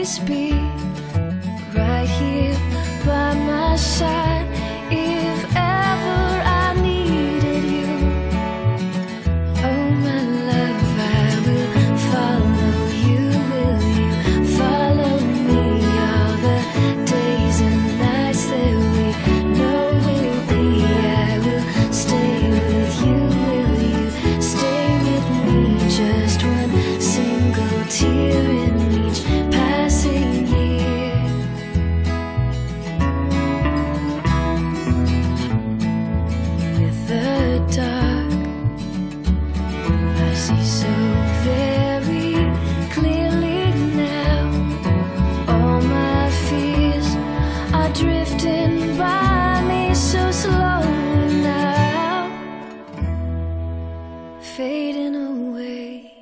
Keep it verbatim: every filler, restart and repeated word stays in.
always be right here by my side if ever I needed you. Oh my love, I will follow you. Will you follow me all the days and nights that we know will be? I will stay with you. Will you stay with me? Just one single tear in each passing year. With the dark, I see so very clearly now. All my fears are drifting by me so slowly now, fading away.